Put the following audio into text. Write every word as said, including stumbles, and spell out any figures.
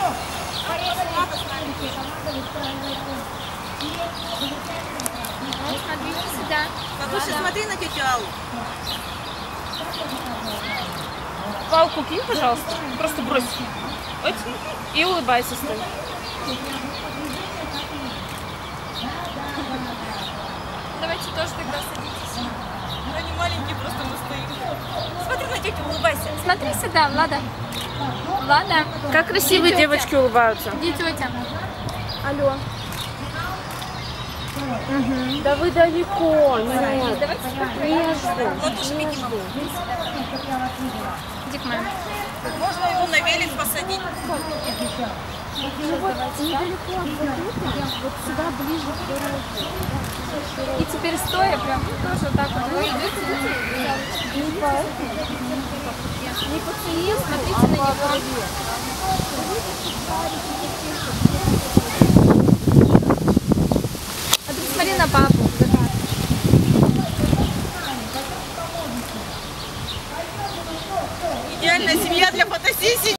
Вот, смотрите сюда. Бабуся, смотри на тетю Аллу. Палку кинь, пожалуйста. Просто брось. Вот. И улыбайся, стой. Давайте тоже тогда садитесь. Они маленькие, просто мы стоим. Смотри на тетю, улыбайся. Смотри сюда, Влада. Влада. Как красивые Где тетя? девочки улыбаются. Где тетя? Алло. Угу. Да вы далеко. Нет. Давайте сюда. Я жду. Вот уж Микки Маус. Иди к маме. Можно его на велик посадить. Ну вот недалеко от вот этого, вот сюда ближе к дороге. И теперь стоя прям тоже вот так вот. Вы идете, Не по не по цене, смотрите на него. А ты посмотри на папу. Идеальная семья для фотосессии.